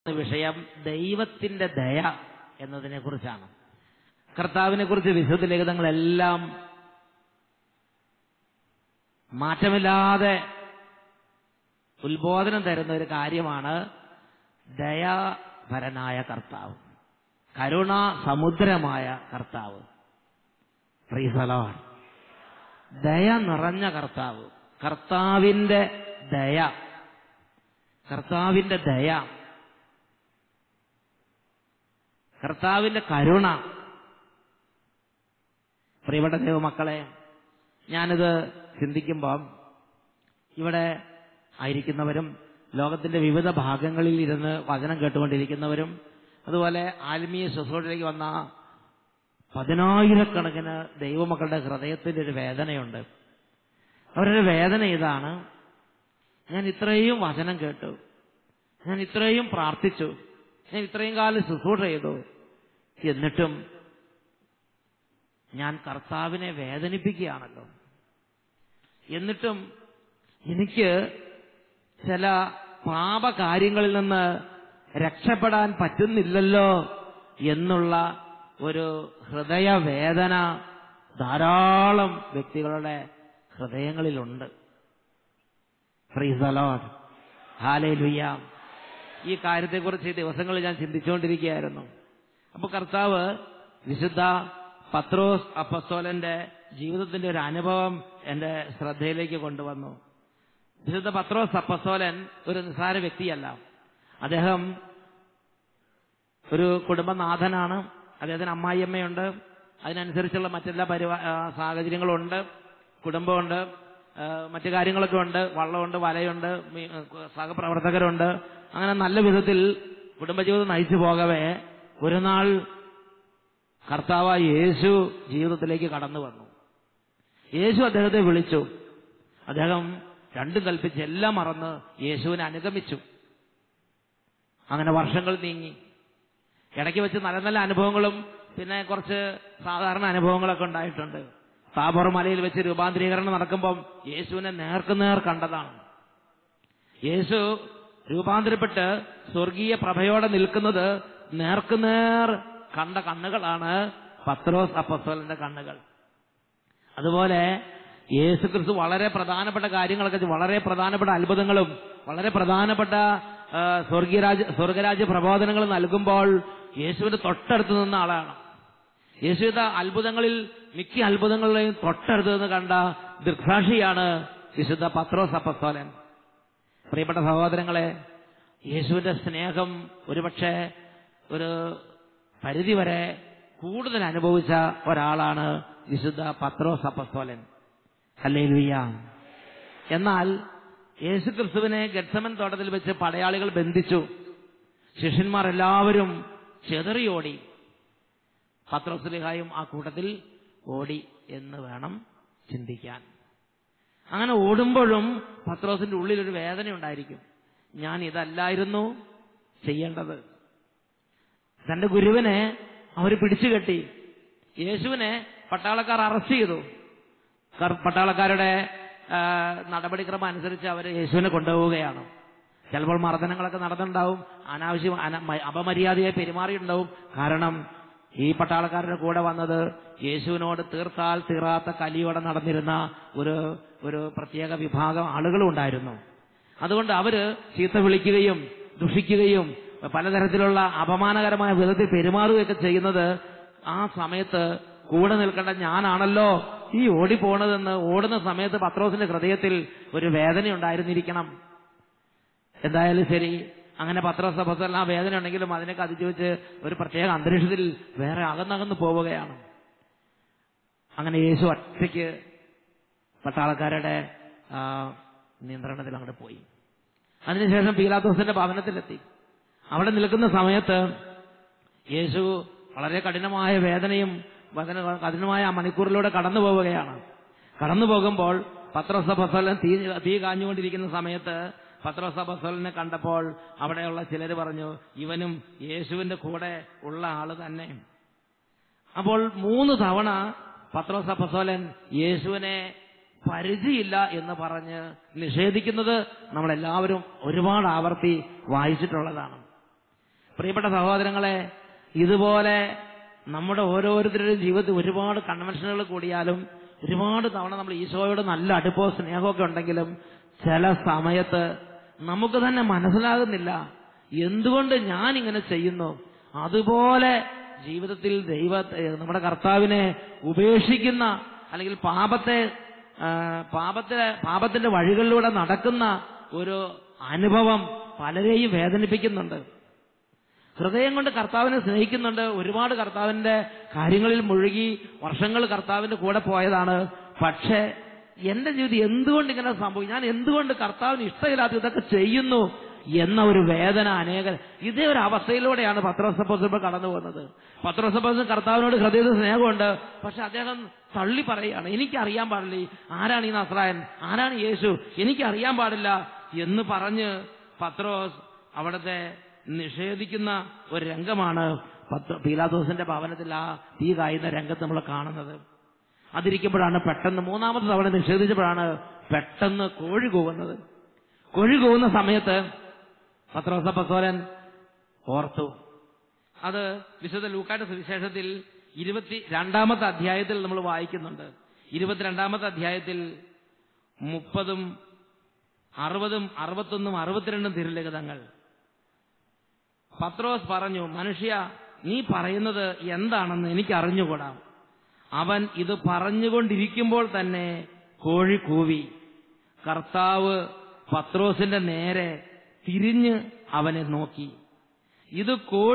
വിഷയം ദൈവത്തിന്റെ ദയ എന്നതിനെ കുറിച്ചാണ്. കർത്താവിനെ കുറിച്ച് വിശുദ്ധ ലിഖിതങ്ങളെല്ലാം മാറ്റമില്ലാതെ ഉത്ബോധനം തരുന്ന ഒരു കാര്യമാണ് ദയാപരനായ കർത്താവ്, കരുണ സമുദ്രമായ കർത്താവ്. Praise the Lord. ദയ നിറഞ്ഞ കർത്താവ്, കർത്താവിന്റെ ദയ, കർത്താവിന്റെ ദയ, കർത്താവിന്റെ കരുണ. പ്രിയപ്പെട്ട ദൈവമക്കളെ, ഞാനിത് ചിന്തിക്കുമ്പോൾ ഇവിടെ ആയിരിക്കുന്നവരും ലോകത്തിന്റെ വിവിധ ഭാഗങ്ങളിൽ ഇരുന്ന് വചനം കേട്ടുകൊണ്ടിരിക്കുന്നവരും അതുപോലെ ആത്മീയ ശുശ്രൂഷയിലേക്ക് വന്ന പതിനായിരക്കണക്കിന് ദൈവമക്കളുടെ ഹൃദയത്തിന്റെ ഒരു വേദനയുണ്ട്. അവരുടെ വേദന ഇതാണ്: ഞാൻ ഇത്രയും വചനം കേട്ടു, ഞാൻ ഇത്രയും പ്രാർത്ഥിച്ചു, ഞാൻ ഇത്രയും കാലം ശുശ്രൂഷ ചെയ്തു, എന്നിട്ടും ഞാൻ കർത്താവിനെ വേദനിപ്പിക്കുകയാണല്ലോ. എന്നിട്ടും എനിക്ക് ചില പാപകാര്യങ്ങളിൽ നിന്ന് രക്ഷപ്പെടാൻ പറ്റുന്നില്ലല്ലോ എന്നുള്ള ഒരു ഹൃദയവേദന ധാരാളം വ്യക്തികളുടെ ഹൃദയങ്ങളിലുണ്ട്. Praise the Lord. ഹല്ലേലൂയ. ഈ കാര്യത്തെക്കുറിച്ച് ഈ ദിവസങ്ങളിൽ ഞാൻ ചിന്തിച്ചുകൊണ്ടിരിക്കുകയായിരുന്നു. അപ്പോൾ കർത്താവ് വിശുദ്ധ പത്രോസ് അപ്പസ്തോലന്റെ ജീവിതത്തിന്റെ ഒരു അനുഭവം എന്റെ ശ്രദ്ധയിലേക്ക് കൊണ്ടുവന്നു. വിശുദ്ധ പത്രോസ് അപ്പസ്തോലൻ ഒരു നിസ്സാര വ്യക്തിയല്ല. അദ്ദേഹം ഒരു കുടുംബനാഥനാണ്. അദ്ദേഹത്തിന് അമ്മായിയമ്മയുണ്ട്, അതിനനുസരിച്ചുള്ള മറ്റെല്ലാ സാഹചര്യങ്ങളുണ്ട്, കുടുംബമുണ്ട്, മറ്റു കാര്യങ്ങളൊക്കെ ഉണ്ട്, വള്ളമുണ്ട്, വലയുണ്ട്, സഹപ്രവർത്തകരുണ്ട്. അങ്ങനെ നല്ല വിധത്തിൽ കുടുംബജീവിതം നയിച്ചു പോകവേ ഒരു നാൾ കർത്താവായ യേശു ജീവിതത്തിലേക്ക് കടന്നു വന്നു. യേശു അദ്ദേഹത്തെ വിളിച്ചു. അദ്ദേഹം രണ്ടും കൽപ്പിച്ച് എല്ലാം മറന്ന് യേശുവിനെ അനുഗമിച്ചു. അങ്ങനെ വർഷങ്ങൾ നീങ്ങി. ഇടയ്ക്ക് വെച്ച് നല്ല നല്ല അനുഭവങ്ങളും പിന്നെ കുറച്ച് സാധാരണ അനുഭവങ്ങളൊക്കെ ഉണ്ടായിട്ടുണ്ട്. താബോർ മലയിൽ വെച്ച് രൂപാന്തരീകരണം നടക്കുമ്പം യേശുവിനെ നേർക്കുനേർ കണ്ടതാണ്. യേശു രൂപാന്തരപ്പെട്ട് സ്വർഗീയ പ്രഭയോടെ നിൽക്കുന്നത് നേർക്കുനേർ കണ്ട കണ്ണുകളാണ് പത്രോസ് അപ്പസ്തോലന്റെ കണ്ണുകൾ. അതുപോലെ യേശുക്രിസ്തു വളരെ പ്രധാനപ്പെട്ട കാര്യങ്ങളൊക്കെ, വളരെ പ്രധാനപ്പെട്ട അത്ഭുതങ്ങളും വളരെ പ്രധാനപ്പെട്ട സ്വർഗരാജ്യ പ്രബോധനങ്ങൾ നൽകുമ്പോൾ യേശുവിന്റെ തൊട്ടടുത്ത് നിന്ന ആളാണ്. യേശുവിന്റെ അത്ഭുതങ്ങളിൽ മിക്ക അത്ഭുതങ്ങളെയും തൊട്ടടുത്ത് നിന്ന് കണ്ട ദൃക്സാക്ഷിയാണ് വിശുദ്ധ പത്രോസ് അപ്പസ്തോലൻ. പ്രിയപ്പെട്ട സഹോദരങ്ങളെ, യേശുവിന്റെ സ്നേഹം ഒരുപക്ഷെ ഒരു പരിധിവരെ കൂടുതൽ അനുഭവിച്ച ഒരാളാണ് വിശുദ്ധ പത്രോസ് അപ്പസ്തോലൻ. ഹല്ലേലൂയ. എന്നാൽ യേശുക്രിസ്തുവിനെ ഗെത്സമൻ തോട്ടത്തിൽ വെച്ച് പടയാളികൾ ബന്ധിച്ചു. ശിഷ്യന്മാർ എല്ലാവരും ചെതറിയോടി. പത്രോസ്ലീഹായും ആ കൂട്ടത്തിൽ ഓടി എന്ന് വേണം ചിന്തിക്കാൻ. അങ്ങനെ ഓടുമ്പോഴും പത്രോസിന്റെ ഉള്ളിലൊരു വേദന ഉണ്ടായിരിക്കും. ഞാൻ ഇതല്ലായിരുന്നു ചെയ്യേണ്ടത്. തന്റെ ഗുരുവിനെ അവർ പിടിച്ചുകെട്ടി. യേശുവിനെ പട്ടാളക്കാർ അറസ്റ്റ് ചെയ്തു. പട്ടാളക്കാരുടെ നടപടിക്രമം അനുസരിച്ച് അവർ യേശുവിനെ കൊണ്ടുപോവുകയാണ്. ചിലപ്പോൾ മർദ്ദനങ്ങളൊക്കെ നടന്നിട്ടുണ്ടാവും, അനാവശ്യം അപമര്യാദയായി പെരുമാറിയിട്ടുണ്ടാവും. കാരണം ഈ പട്ടാളക്കാരുടെ കൂടെ വന്നത് യേശുവിനോട് തീർത്താൽ തീറാത്ത കലിയോടെ നടന്നിരുന്ന ഒരു പ്രത്യേക വിഭാഗം ആളുകളും ഉണ്ടായിരുന്നു. അതുകൊണ്ട് അവര് ചീത്ത വിളിക്കുകയും ദുഷിക്കുകയും പലതരത്തിലുള്ള അപമാനകരമായ വിധത്തിൽ പെരുമാറുകയൊക്കെ ചെയ്യുന്നത് ആ സമയത്ത് കൂടെ നിൽക്കേണ്ട ഞാനാണല്ലോ ഈ ഓടിപ്പോണതെന്ന് ഓടുന്ന സമയത്ത് പത്രോസിന്റെ ഹൃദയത്തിൽ ഒരു വേദന ഉണ്ടായിരുന്നിരിക്കണം. എന്തായാലും ശരി, അങ്ങനെ പത്രോസ് അപ്പസ്തോലൻ ആ വേദന ഉണ്ടെങ്കിലും അതിനൊക്കെ അതിജീവിച്ച് ഒരു പ്രത്യേക അന്തരീക്ഷത്തിൽ വേറെ അകന്നകന്ന് പോവുകയാണ്. അങ്ങനെ യേശു ഒറ്റയ്ക്ക് പട്ടാളക്കാരുടെ നിയന്ത്രണത്തിൽ അങ്ങോട്ട് പോയി. അതിനുശേഷം പീലാത്തോസിന്റെ ഭവനത്തിലെത്തി. അവിടെ നിൽക്കുന്ന സമയത്ത് യേശു വളരെ കഠിനമായ വേദനയും കഠിനമായ ആ മണിക്കൂറിലൂടെ കടന്നു പോവുകയാണ്. കടന്നു പോകുമ്പോൾ പത്രോസ് അപ്പസ്തോലൻ തീ കാഞ്ഞുകൊണ്ടിരിക്കുന്ന സമയത്ത് പത്രോസ് അപ്പസ്തോലനെ കണ്ടപ്പോൾ അവിടെയുള്ള ചിലർ പറഞ്ഞു, ഇവനും യേശുവിന്റെ കൂടെ ഉള്ള ആള് തന്നെ. അപ്പോൾ 3 തവണ പത്രോസ് അപ്പസ്തോലൻ യേശുവിനെ പരിചയമില്ല എന്ന് പറഞ്ഞ് നിഷേധിക്കുന്നത് നമ്മളെല്ലാവരും ഒരുപാട് ആവർത്തി വായിച്ചിട്ടുള്ളതാണ്. പ്രിയപ്പെട്ട സഹോദരങ്ങളെ, ഇതുപോലെ നമ്മുടെ ഓരോരുത്തരുടെയും ജീവിതത്തിൽ ഒരുപാട് കൺവെൻഷനുകൾ കൂടിയാലും ഒരുപാട് തവണ നമ്മൾ ഈശോയോട് നല്ല അടുപ്പവും സ്നേഹമൊക്കെ ഉണ്ടെങ്കിലും ചില സമയത്ത് നമുക്ക് തന്നെ മനസ്സിലാകുന്നില്ല എന്തുകൊണ്ട് ഞാൻ ഇങ്ങനെ ചെയ്യുന്നു. അതുപോലെ ജീവിതത്തിൽ നമ്മുടെ കർത്താവിനെ ഉപേക്ഷിക്കുന്ന അല്ലെങ്കിൽ പാപത്തിന്റെ വഴികളിലൂടെ നടക്കുന്ന ഒരു അനുഭവം പലരെയും വേദനിപ്പിക്കുന്നുണ്ട്. ഹൃദയം കൊണ്ട് കർത്താവിനെ സ്നേഹിക്കുന്നുണ്ട്, ഒരുപാട് കർത്താവിന്റെ കാര്യങ്ങളിൽ മുഴുകി വർഷങ്ങൾ കർത്താവിന്റെ കൂടെ പോയതാണ്. പക്ഷേ എന്റെ ജീവിതം എന്തുകൊണ്ട് ഇങ്ങനെ സംഭവിക്കും, ഞാൻ എന്തുകൊണ്ട് കർത്താവിന് ഇഷ്ടമില്ലാത്ത ഇതൊക്കെ ചെയ്യുന്നു എന്ന ഒരു വേദന അനേകർ. ഇതേ ഒരു അവസ്ഥയിലൂടെയാണ് പത്രോസ് അപ്പോസ്തലൻ കടന്നു പോകുന്നത്. പത്രോസ് അപ്പോസ്തലൻ കർത്താവിനോട് ഹൃദയത്തിൽ സ്നേഹമുണ്ട്, പക്ഷെ അദ്ദേഹം തള്ളി പറയുകയാണ്, എനിക്കറിയാൻ പാടില്ല ആരാണ് ഈ നസ്രായൻ, ആരാണ് യേശു, എനിക്കറിയാൻ പാടില്ല എന്ന് പറഞ്ഞ് പത്രോസ് അവിടുത്തെ നിഷേധിക്കുന്ന ഒരു രംഗമാണ് പീലാത്തോസിന്റെ ഭവനത്തിൽ ആ തീ കായുന്ന രംഗത്ത് നമ്മൾ കാണുന്നത്. അതിരിക്കുമ്പോഴാണ് പെട്ടെന്ന് മൂന്നാമത്തെ തവണ നിഷേധിച്ചപ്പോഴാണ് പെട്ടെന്ന് കോഴി കൂവുന്നത്. കോഴി കൂവുന്ന സമയത്ത് പത്രോസ് അപ്പോസ്തലൻ ഓർത്തു. അത് വിശുദ്ധ ലൂക്കായുടെ സുവിശേഷത്തിൽ 22-ാമത്തെ അധ്യായത്തിൽ നമ്മൾ വായിക്കുന്നുണ്ട്. 22-ാമത്തെ അധ്യായത്തിൽ 30, 60, 61, 62 തിരുലിഖിതങ്ങൾ. പത്രോസ് പറഞ്ഞു, മനുഷ്യ, നീ പറയുന്നത് എന്താണെന്ന് എനിക്ക് അറിഞ്ഞുകൂടാ. അവൻ ഇത് പറഞ്ഞുകൊണ്ടിരിക്കുമ്പോൾ തന്നെ കോഴി കൂവി. കർത്താവ് പത്രോസിന്റെ നേരെ തിരിഞ്ഞ് അവനെ നോക്കി. ഇന്ന്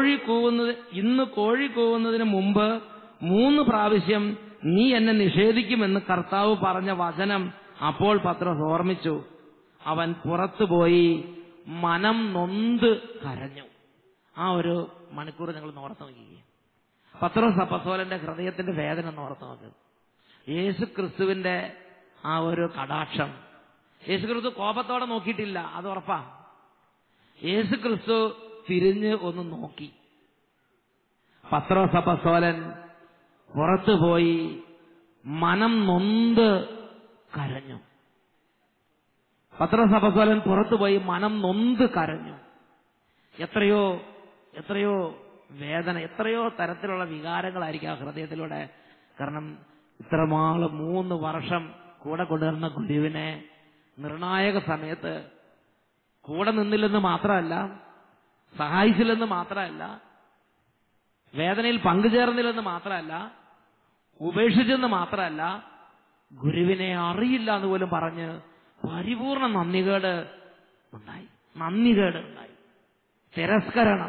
കോഴി കൂവുന്നതിന് മുമ്പ് 3 പ്രാവശ്യം നീ എന്നെ നിഷേധിക്കുമെന്ന് കർത്താവ് പറഞ്ഞ വചനം അപ്പോൾ പത്രോസ് ഓർമ്മിച്ചു. അവൻ പുറത്തുപോയി മനം നൊന്ത് കരഞ്ഞു. ആ ഒരു മണിക്കൂർ നിങ്ങൾ ഓർത്ത് നോക്കിക്കുക. പത്രോസ് അപ്പോസ്തലന്റെ ഹൃദയത്തിന്റെ വേദന ഓർത്ത് നോക്ക്. യേശു ക്രിസ്തുവിന്റെ ആ ഒരു കടാക്ഷം, യേശു ക്രിസ്തു കോപത്തോടെ നോക്കിയിട്ടില്ല, അത് ഉറപ്പാ. യേശു ക്രിസ്തു തിരിഞ്ഞ് ഒന്ന് നോക്കി. പത്രോസ് അപ്പോസ്തലൻ പുറത്തുപോയി മനം നൊന്ത് കരഞ്ഞു. പത്രോസ് അപ്പോസ്തലൻ പുറത്തുപോയി മനം നൊന്ത് കരഞ്ഞു. എത്രയോ വേദന, എത്രയോ തരത്തിലുള്ള വികാരങ്ങളായിരിക്കും ആ ഹൃദയത്തിലൂടെ. കാരണം ഇത്രമാള് 3 വർഷം കൂടെ കൊണ്ടുവരുന്ന ഗുരുവിനെ നിർണായക സമയത്ത് കൂടെ നിന്നില്ലെന്ന് മാത്രമല്ല, സഹായിച്ചില്ലെന്ന് മാത്രമല്ല, വേദനയിൽ പങ്കുചേർന്നില്ലെന്ന് മാത്രമല്ല, ഉപേക്ഷിച്ചെന്ന് മാത്രമല്ല, ഗുരുവിനെ അറിയില്ല എന്ന് പോലും പറഞ്ഞ് പരിപൂർണ നന്ദികേട് ഉണ്ടായി. തിരസ്കരണം.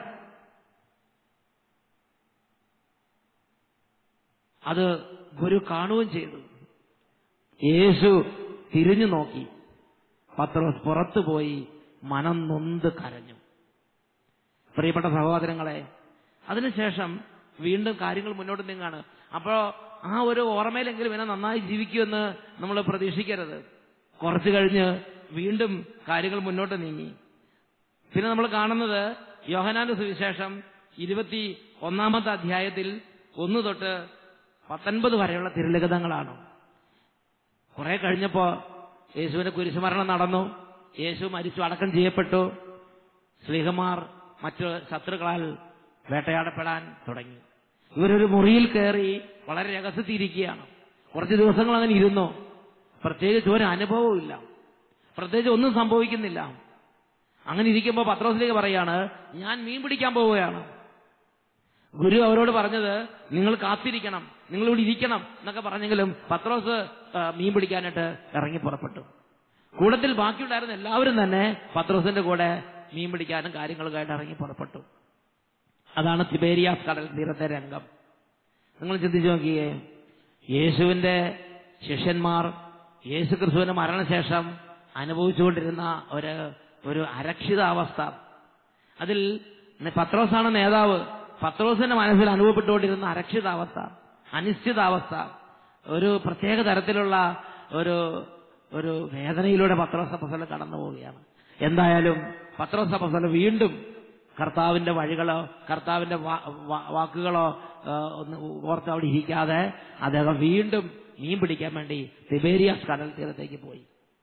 അത് ഗുരു കാണുകയും ചെയ്തു. യേശു തിരിഞ്ഞു നോക്കി. പത്രോസ് പുറത്തുപോയി മനം നൊന്ത് കരഞ്ഞു. പ്രിയപ്പെട്ട സഹോദരങ്ങളെ, അതിനുശേഷം വീണ്ടും കാര്യങ്ങൾ മുന്നോട്ട് നീങ്ങാണ്. അപ്പോ ആ ഒരു ഓർമ്മയിലെങ്കിലും ഇവനെ നന്നായി ജീവിക്കുമെന്ന് നമ്മൾ പ്രതീക്ഷിക്കരുത്. കുറച്ചു കഴിഞ്ഞ് വീണ്ടും കാര്യങ്ങൾ മുന്നോട്ട് നീങ്ങി. പിന്നെ നമ്മൾ കാണുന്നത് യോഹന്നാന്റെ സുവിശേഷം 21-ാമത്തെ അധ്യായത്തിൽ 1 തൊട്ട് 19 വരെയുള്ള തിരുലിഖിതങ്ങളാണ്. കുറെ കഴിഞ്ഞപ്പോ യേശുവിന്റെ കുരിശുമരണം നടന്നു. യേശു മരിച്ചു, അടക്കം ചെയ്യപ്പെട്ടു. ശ്ലീഹന്മാർ മറ്റു ശത്രുക്കളാൽ വേട്ടയാടപ്പെടാൻ തുടങ്ങി. ഇവരൊരു മുറിയിൽ കയറി വളരെ രഹസ്യത്തിയിരിക്കുകയാണ്. കുറച്ച് ദിവസങ്ങൾ അങ്ങനെ ഇരുന്നു. പ്രത്യേകിച്ച് ഒരു അനുഭവവും ഇല്ല, പ്രത്യേകിച്ച് ഒന്നും സംഭവിക്കുന്നില്ല. അങ്ങനെ ഇരിക്കുമ്പോൾ പത്രോസിലേക്ക് പറയാണ്, ഞാൻ മീൻ പിടിക്കാൻ പോവുകയാണ്. ഗുരു അവരോട് പറഞ്ഞത് നിങ്ങൾ കാത്തിരിക്കണം, നിങ്ങളിവിടെ ഇരിക്കണം എന്നൊക്കെ പറഞ്ഞെങ്കിലും പത്രോസ് മീൻ പിടിക്കാനായിട്ട് ഇറങ്ങി പുറപ്പെട്ടു. കൂടത്തിൽ ബാക്കിയുണ്ടായിരുന്ന എല്ലാവരും തന്നെ പത്രോസിന്റെ കൂടെ മീൻ പിടിക്കാനും കാര്യങ്ങൾക്കായിട്ട് ഇറങ്ങി പുറപ്പെട്ടു. അതാണ് തിബേരിയാസ് കടൽ തീരത്തെ രംഗം. നിങ്ങൾ ചിന്തിച്ചു നോക്കിയേ, യേശുവിന്റെ ശിഷ്യന്മാർ യേശു ക്രിസ്തുവിന്റെ മരണശേഷം അനുഭവിച്ചുകൊണ്ടിരുന്ന ഒരു അരക്ഷിതാവസ്ഥ. അതിൽ പത്രോസാണ് നേതാവ്. പത്രോസിന്റെ മനസ്സിൽ അനുഭവപ്പെട്ടുകൊണ്ടിരുന്ന അരക്ഷിതാവസ്ഥ, അനിശ്ചിതാവസ്ഥ, ഒരു പ്രത്യേക തരത്തിലുള്ള ഒരു വേദനയിലൂടെ പത്രോസ് അപ്പോസ്തലൻ കടന്നു പോവുകയാണ്. എന്തായാലും പത്രോസ് അപ്പോസ്തലൻ വീണ്ടും കർത്താവിന്റെ വഴികളോ കർത്താവിന്റെ വാക്കുകളോ ഓർത്ത് അവിടെ ഇരിക്കാതെ അദ്ദേഹം വീണ്ടും മീൻ പിടിക്കാൻ വേണ്ടി തിബേരിയാസ് കടൽ തീരത്തേക്ക് പോയി.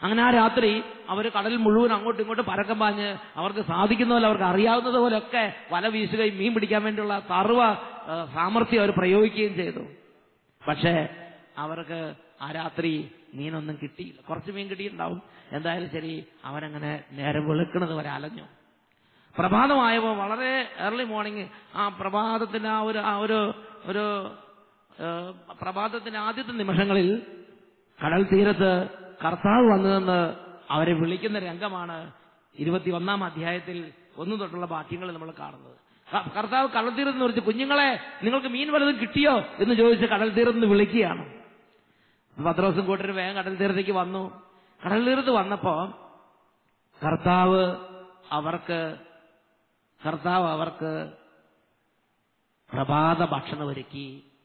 അങ്ങനെ ആ രാത്രി അവർ കടൽ മുഴുവൻ അങ്ങോട്ടും ഇങ്ങോട്ടും പരക്കം പാഞ്ഞ് അവർക്ക് സാധിക്കുന്ന പോലെ, അവർക്ക് അറിയാവുന്നത് പോലെയൊക്കെ വല വീശുകയും മീൻ പിടിക്കാൻ വേണ്ടിയുള്ള സർവ്വ സാമർഥ്യം അവർ പ്രയോഗിക്കുകയും ചെയ്തു. പക്ഷേ അവർക്ക് ആ രാത്രി മീനൊന്നും കിട്ടിയില്ല. കുറച്ച് മീൻ കിട്ടിയിട്ടുണ്ടാവും. എന്തായാലും ശരി, അവനങ്ങനെ നേരെ വെളുക്കുന്നത് വരെ അലഞ്ഞു. പ്രഭാതമായപ്പോൾ വളരെ ഏർലി മോർണിംഗ് ആ പ്രഭാതത്തിന്റെ ഒരു പ്രഭാതത്തിന്റെ ആദ്യത്തെ നിമിഷങ്ങളിൽ കടൽ തീരത്ത് കർത്താവ് വന്നതെന്ന് അവരെ വിളിക്കുന്ന രംഗമാണ് 21 അധ്യായത്തിൽ 1 തൊട്ടുള്ള വാക്യങ്ങൾ നമ്മൾ കാണുന്നത്. കർത്താവ് കടൽ തീരത്ത് നിന്ന് വിളിച്ച്, കുഞ്ഞുങ്ങളെ നിങ്ങൾക്ക് മീൻ വല്ലതും കിട്ടിയോ എന്ന് ചോദിച്ച് കടൽ തീരത്ത് നിന്ന് വിളിക്കുകയാണ്. പത്രോസും കൂട്ടരും വേഗം കടൽ തീരത്തേക്ക് വന്നു. കടൽ തീരത്ത് വന്നപ്പോ കർത്താവ് അവർക്ക് പ്രഭാത ഭക്ഷണം ഒരുക്കി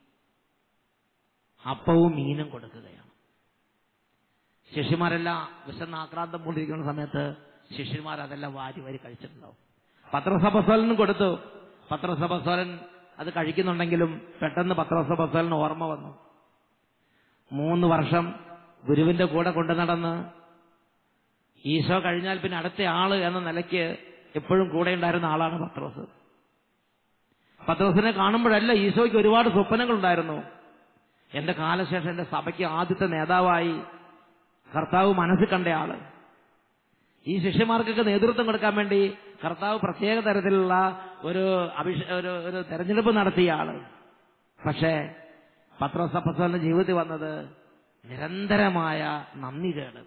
അപ്പവും മീനും കൊടുക്കുകയാണ്. ശിഷ്യന്മാരെല്ലാം വിശന്ന് ആക്രാന്തം കൊണ്ടിരിക്കുന്ന സമയത്ത് ശിഷ്യന്മാർ അതെല്ലാം വാരി വാരി കഴിച്ചിട്ടുണ്ടാവും. പത്രോസ് അപ്പോസ്തലനും കൊടുത്തു. പത്രോസ് അപ്പോസ്തലൻ അത് കഴിക്കുന്നുണ്ടെങ്കിലും പെട്ടെന്ന് പത്രോസ് അപ്പോസ്തലന് ഓർമ്മ വന്നു. 3 വർഷം ഗുരുവിന്റെ കൂടെ കൊണ്ടു നടന്ന് ഈശോ കഴിഞ്ഞാൽ പിന്നെ അടുത്ത ആള് എന്ന നിലയ്ക്ക് എപ്പോഴും കൂടെ ഉണ്ടായിരുന്ന ആളാണ് പത്രോസ്. പത്രോസിനെ കാണുമ്പോഴല്ല ഈശോയ്ക്ക് ഒരുപാട് സ്വപ്നങ്ങൾ ഉണ്ടായിരുന്നു. എന്റെ കാലശേഷം എന്റെ സഭയ്ക്ക് ആദ്യത്തെ നേതാവായി കർത്താവ് മനസ്സിൽ കണ്ട ആള്, ഈ ശിഷ്യന്മാർക്കൊക്കെ നേതൃത്വം കൊടുക്കാൻ വേണ്ടി കർത്താവ് പ്രത്യേക തരത്തിലുള്ള ഒരു തെരഞ്ഞെടുപ്പ് നടത്തിയ ആള്. പക്ഷേ പത്രോസ് അപ്പോസ്തലന്റെ ജീവിതത്തിൽ വന്നത് നിരന്തരമായ നന്ദികേട്,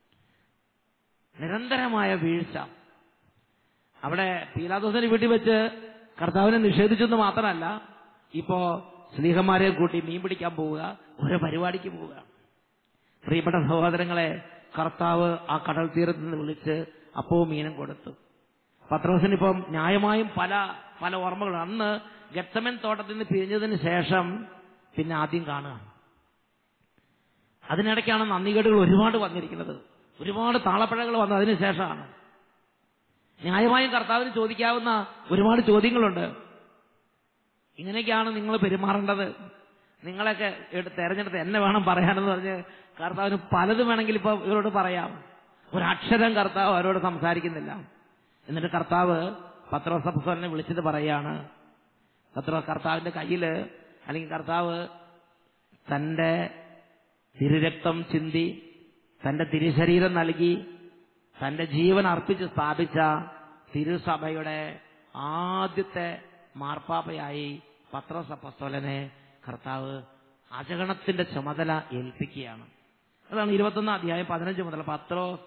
നിരന്തരമായ വീഴ്ച. അവിടെ പീലാത്തോസിന്റെ വീട്ടിൽ വെച്ച് കർത്താവിനെ നിഷേധിച്ചെന്ന് മാത്രമല്ല, ഇപ്പോ സ്ലീഹന്മാരെ കൂട്ടി മീൻ പിടിക്കാൻ പോവുക, ഓരോ പരിപാടിക്ക് പോവുക. പ്രിയപ്പെട്ട സഹോദരങ്ങളെ, കർത്താവ് ആ കടൽ തീരത്ത് നിന്ന് വിളിച്ച് അപ്പവും മീനും കൊടുത്തു. പത്രോസിനിപ്പം ന്യായമായും പല പല ഓർമ്മകൾ. അന്ന് ഗെത്സമൻ തോട്ടത്തിൽ നിന്ന് പിരിഞ്ഞതിന് ശേഷം പിന്നെ ആദ്യം കാണുക. അതിനിടയ്ക്കാണ് നന്ദികേടുകൾ ഒരുപാട് വന്നിരിക്കുന്നത്, ഒരുപാട് താളപ്പിഴകൾ വന്നത് അതിന് ശേഷമാണ്. ന്യായമായും കർത്താവിന് ചോദിക്കാവുന്ന ഒരുപാട് ചോദ്യങ്ങളുണ്ട്. ഇങ്ങനെയൊക്കെയാണ് നിങ്ങൾ പെരുമാറേണ്ടത്, നിങ്ങളൊക്കെ തെരഞ്ഞെടുത്ത് എന്നെ വേണം പറയാനെന്ന് പറഞ്ഞ് കർത്താവിന് പലതും വേണമെങ്കിൽ ഇപ്പൊ ഇവരോട് പറയാം. ഒരക്ഷരം കർത്താവ് അവരോട് സംസാരിക്കുന്നില്ല. എന്നിട്ട് കർത്താവ് പത്രോസ് അപ്പോസ്തലനെ വിളിച്ചിട്ട് പറയാണ്, കർത്താവിന്റെ കയ്യില്, അല്ലെങ്കിൽ കർത്താവ് തന്റെ തിരുരക്തം ചിന്തി തന്റെ തിരുശരീരം നൽകി തന്റെ ജീവൻ അർപ്പിച്ച് സ്ഥാപിച്ച തിരുസഭയുടെ ആദ്യത്തെ മാർപ്പാപ്പയായി പത്രോസ് അപ്പോസ്തലനെ കർത്താവ് അജഗണത്തിന്റെ ചുമതല ഏൽപ്പിക്കുകയാണ്. അതാണ് 21 അധ്യായം 15 മുതൽ പത്രോസ്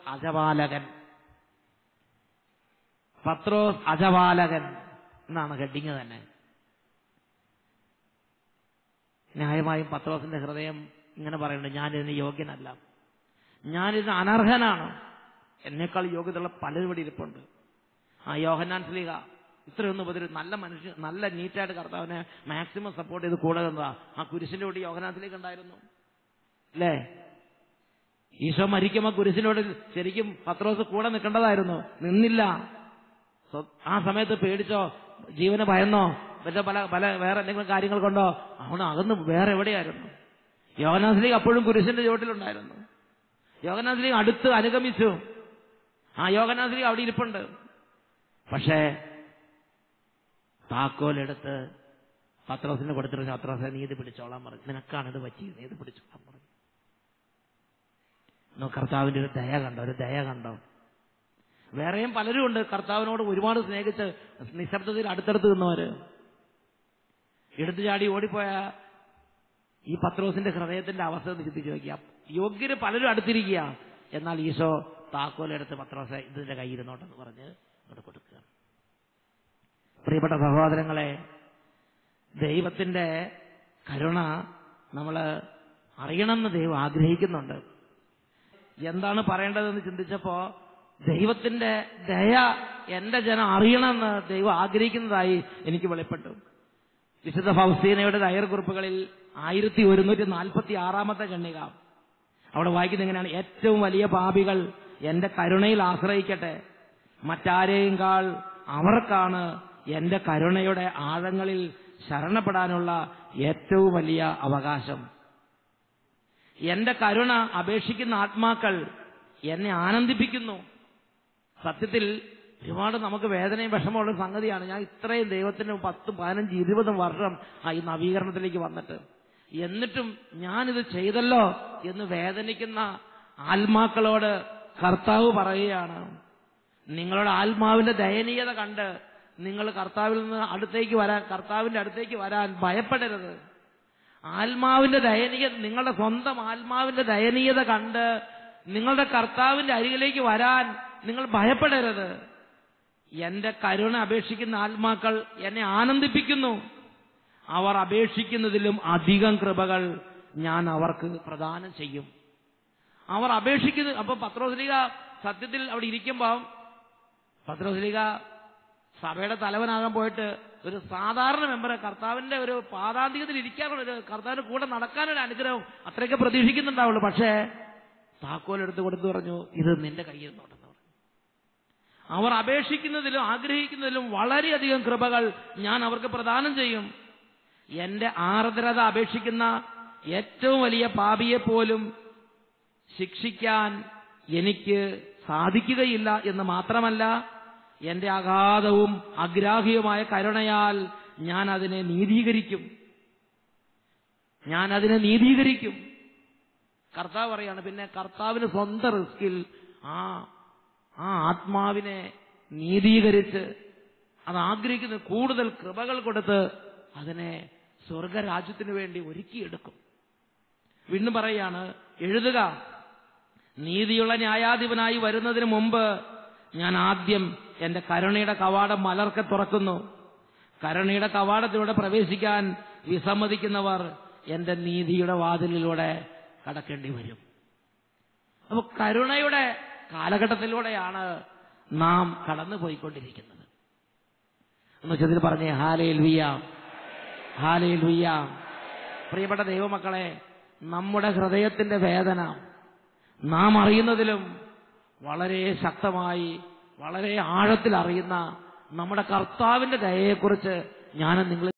അജപാലകൻ എന്നാണ് ഹെഡിങ് തന്നെ. ന്യായമായും പത്രോസിന്റെ ഹൃദയം ഇങ്ങനെ പറയുന്നുണ്ട്, ഞാനിതിന് യോഗ്യനല്ല, ഞാനിതിന് അനർഹനാണ്, എന്നേക്കാൾ യോഗ്യതയുള്ള പലരും ഇവിടെ ഇരിപ്പുണ്ട്. ആ യോഹന്നാൻ സ്ലീഹ ഇത്രയൊന്നും ഉപദ്രവം, നല്ല മനുഷ്യൻ, നല്ല നീറ്റായിട്ട് കർത്താവിനെ മാക്സിമം സപ്പോർട്ട് ചെയ്ത് കൂടെ നിന്നതാ. ആ കുരിശിന്റെ കൂടി യോഹന്നാൻ സ്ലീഹ ഉണ്ടായിരുന്നു അല്ലേ? ഈശോ മരിക്കുമ്പോ കുരിശിനോട് ശരിക്കും പത്രോസ് കൂടെ നിൽക്കേണ്ടതായിരുന്നു, നിന്നില്ല. ആ സമയത്ത് പേടിച്ചോ, ജീവന് ഭയന്നോ, മറ്റേ പല വേറെ എന്തെങ്കിലും കാര്യങ്ങൾ കൊണ്ടോ അവന് അകന്ന് വേറെ എവിടെയായിരുന്നു. യോഹന്നാൻ സ്ലീഹ അപ്പോഴും കുരിശിന്റെ ചുവട്ടിലുണ്ടായിരുന്നു. യോഹന്നാൻ സ്ലീഹ അടുത്ത് അനുഗമിച്ചു. ആ യോഹന്നാൻ സ്ലീഹ അവിടെ ഇരിപ്പുണ്ട്. പക്ഷേ താക്കോലെടുത്ത് പത്രോസിന് കൊടുത്തിട്ട് പത്രോസെ നീ ഇത് പിടിച്ചോളാൻ പറഞ്ഞു, നിനക്കാണിത് പറ്റിയത്, നീ ഇത് പിടിച്ചോളാൻ പറഞ്ഞു. കർത്താവിന്റെ ഒരു ദയ കണ്ടോ. വേറെയും പലരും ഉണ്ട് കർത്താവിനോട് ഒരുപാട് സ്നേഹിച്ച് നിശബ്ദതയിൽ അടുത്തടുത്ത് നിന്നവര്. എടുത്തു ചാടി ഓടിപ്പോയ ഈ പത്രോസിന്റെ ഹൃദയത്തിന്റെ അവസ്ഥ ചിന്തിച്ചു നോക്കിയ യോഗ്യര് പലരും അടുത്തിരിക്കുക. എന്നാൽ ഈശോ താക്കോലെടുത്ത് പത്രോസെ ഇതിന്റെ കയ്യിരുന്നോട്ടെന്ന് പറഞ്ഞ് അവിടെ കൊടുക്കുക. പ്രിയപ്പെട്ട സഹോദരങ്ങളെ, ദൈവത്തിന്റെ കരുണ നമ്മൾ അറിയണമെന്ന് ദൈവം ആഗ്രഹിക്കുന്നുണ്ട്. എന്താണ് പറയേണ്ടതെന്ന് ചിന്തിച്ചപ്പോ ദൈവത്തിന്റെ ദയ എന്റെ ജനം അറിയണമെന്ന് ദൈവം ആഗ്രഹിക്കുന്നതായി എനിക്ക് വെളിപ്പെട്ടു. വിശുദ്ധ ഫൗസ്തീനയുടെ ഡയറി കുറിപ്പുകളിൽ 1146 ഖണ്ഡിക അവിടെ വായിക്കുന്നത് എങ്ങനെയാണ്? ഏറ്റവും വലിയ പാപികൾ എന്റെ കരുണയിൽ ആശ്രയിക്കട്ടെ, മറ്റാരെയുംകാൾ അവർക്കാണ് എന്റെ കരുണയുടെ ആഴങ്ങളിൽ ശരണപ്പെടാനുള്ള ഏറ്റവും വലിയ അവകാശം. എന്റെ കരുണ അപേക്ഷിക്കുന്ന ആത്മാക്കൾ എന്നെ ആനന്ദിപ്പിക്കുന്നു. സത്യത്തിൽ ഒരുപാട് നമുക്ക് വേദനയും വിഷമമുള്ള സംഗതിയാണ്. ഞാൻ ഇത്രയും ദൈവത്തിന് 10, 15, 20 വർഷം ഈ നവീകരണത്തിലേക്ക് വന്നിട്ട്, എന്നിട്ടും ഞാനിത് ചെയ്തല്ലോ എന്ന് വേദനിക്കുന്ന ആത്മാക്കളോട് കർത്താവ് പറയുകയാണ്, നിങ്ങളുടെ ആത്മാവിന്റെ ദയനീയത കണ്ട് നിങ്ങൾ കർത്താവിന്റെ അടുത്തേക്ക് വരാൻ ഭയപ്പെടരുത്. ആത്മാവിന്റെ ദയനീയത, നിങ്ങളുടെ സ്വന്തം ആത്മാവിന്റെ ദയനീയത കണ്ട് നിങ്ങളുടെ കർത്താവിന്റെ അരികിലേക്ക് വരാൻ നിങ്ങൾ ഭയപ്പെടരുത്. എന്റെ കരുണ അപേക്ഷിക്കുന്ന ആത്മാക്കൾ എന്നെ ആനന്ദിപ്പിക്കുന്നു. അവർ അപേക്ഷിക്കുന്നതിലും അധികം കൃപകൾ ഞാൻ അവർക്ക് പ്രദാനം ചെയ്യും. അവർ അപേക്ഷിക്കുന്നത്. അപ്പൊ പത്രോസ്ലീഹ സത്യത്തിൽ അവിടെ ഇരിക്കുമ്പോൾ പത്രോസ്ലീഹ സഭയുടെ തലവനാകാൻ പോയിട്ട് ഒരു സാധാരണ മെമ്പറെ കർത്താവിന്റെ ഒരു പാദാന്തികത്തിൽ ഇരിക്കാനുള്ള ഒരു കർത്താവിന്റെ കൂടെ നടക്കാനൊരു അനുഗ്രഹം അത്രയൊക്കെ പ്രതീക്ഷിക്കുന്നുണ്ടാവുള്ളൂ. പക്ഷേ താക്കോലെടുത്ത് കൊടുത്തു പറഞ്ഞു, ഇത് നിന്റെ കയ്യിൽ നിന്നുണ്ടെന്ന് പറഞ്ഞു. അവർ അപേക്ഷിക്കുന്നതിലും ആഗ്രഹിക്കുന്നതിലും വളരെയധികം കൃപകൾ ഞാൻ അവർക്ക് പ്രദാനം ചെയ്യും. എന്റെ ആർദ്രത അപേക്ഷിക്കുന്ന ഏറ്റവും വലിയ പാപിയെ പോലും ശിക്ഷിക്കാൻ എനിക്ക് സാധിക്കുകയില്ല എന്ന് മാത്രമല്ല, എന്റെ അഗാധവും അഗ്രാഹ്യവുമായ കരുണയാൽ ഞാൻ അതിനെ നീതീകരിക്കും. കർത്താവ് പറയാണ്, പിന്നെ കർത്താവിന് സ്വന്തം റിസ്കിൽ ആ ആത്മാവിനെ നീതീകരിച്ച് അത് ആഗ്രഹിക്കുന്ന കൂടുതൽ കൃപകൾ കൊടുത്ത് അതിനെ സ്വർഗരാജ്യത്തിന് വേണ്ടി ഒരുക്കിയെടുക്കും. വീണ്ടും പറയാണ്, എഴുതുക, നീതിയുള്ള ന്യായാധിപനായി വരുന്നതിന് മുമ്പ് ഞാൻ ആദ്യം എന്റെ കരുണയുടെ കവാടം മലർക്കെ തുറക്കുന്നു. കരുണയുടെ കവാടത്തിലൂടെ പ്രവേശിക്കാൻ വിസമ്മതിക്കുന്നവർ എന്റെ നീതിയുടെ വാതിലിലൂടെ കടക്കേണ്ടി വരും. അപ്പൊ കരുണയുടെ കാലഘട്ടത്തിലൂടെയാണ് നാം കടന്നുപോയിക്കൊണ്ടിരിക്കുന്നത്. എന്ന് വെച്ചതിൽ പറഞ്ഞേ ഹല്ലേലൂയ, ഹല്ലേലൂയ. പ്രിയപ്പെട്ട ദൈവമക്കളെ, നമ്മുടെ ഹൃദയത്തിന്റെ വേദന നാം അറിയുന്നതിലും വളരെ ശക്തമായി, വളരെ ആഴത്തിൽ അറിയുന്ന നമ്മുടെ കർത്താവിന്റെ ദയയെക്കുറിച്ച് ഞാൻ നിങ്ങൾ